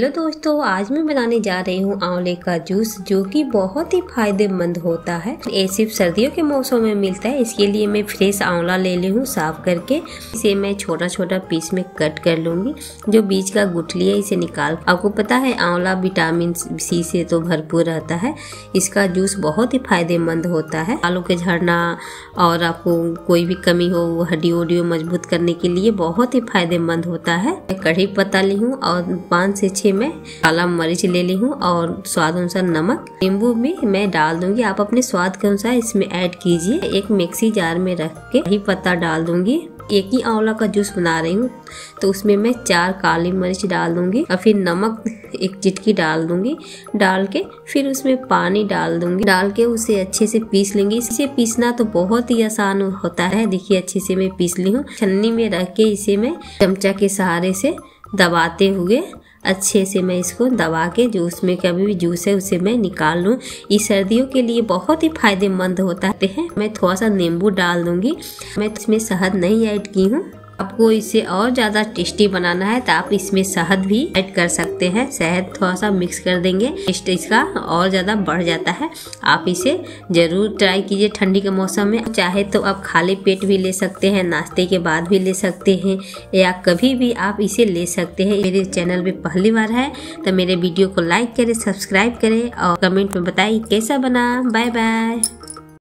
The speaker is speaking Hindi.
हेलो दोस्तों, आज मैं बनाने जा रही हूँ आंवले का जूस, जो कि बहुत ही फायदेमंद होता है। ये सिर्फ सर्दियों के मौसम में मिलता है। इसके लिए मैं फ्रेश आंवला ले ली हूँ साफ करके। इसे मैं छोटा छोटा पीस में कट कर लूंगी। जो बीज का गुठली है इसे निकाल। आपको पता है आंवला विटामिन सी से तो भरपूर रहता है। इसका जूस बहुत ही फायदेमंद होता है। बालों के झड़ना और आपको कोई भी कमी हो हड्डी वड्डियों मजबूत करने के लिए बहुत ही फायदेमंद होता है। कढ़ी पत्ता ली हूँ और 5 से 6 में काला मिर्च ले ली हूँ और स्वाद अनुसार नमक। नींबू भी मैं डाल दूंगी, आप अपने स्वाद के अनुसार इसमें ऐड कीजिए। एक मिक्सी जार में रख के कढ़ी पत्ता डाल दूंगी। एक ही आंवला का जूस बना रही हूँ तो उसमें मैं 4 काली मिर्च डाल दूंगी और फिर नमक 1 चिटकी डाल दूंगी। डाल के फिर उसमें पानी डाल दूंगी। डाल के उसे अच्छे से पीस लेंगे। इसे पीसना तो बहुत ही आसान होता है। देखिए अच्छे से मैं पीस ली हूँ। छन्नी में रख के इसे मैं चमचा के सहारे से दबाते हुए अच्छे से मैं इसको दबा के जो उसमें कभी भी जूस है उसे मैं निकाल लूँ। ये सर्दियों के लिए बहुत ही फायदेमंद होता है। मैं थोड़ा सा नींबू डाल दूंगी। मैं इसमें शहद नहीं ऐड की हूँ। आपको इसे और ज़्यादा टेस्टी बनाना है तो आप इसमें शहद भी ऐड कर सकते हैं। शहद थोड़ा सा मिक्स कर देंगे, टेस्ट इसका और ज़्यादा बढ़ जाता है। आप इसे ज़रूर ट्राई कीजिए ठंडी के मौसम में। चाहे तो आप खाली पेट भी ले सकते हैं, नाश्ते के बाद भी ले सकते हैं, या कभी भी आप इसे ले सकते हैं। मेरे चैनल पे पहली बार है तो मेरे वीडियो को लाइक करें, सब्सक्राइब करें और कमेंट में बताइए कैसा बना। Bye bye.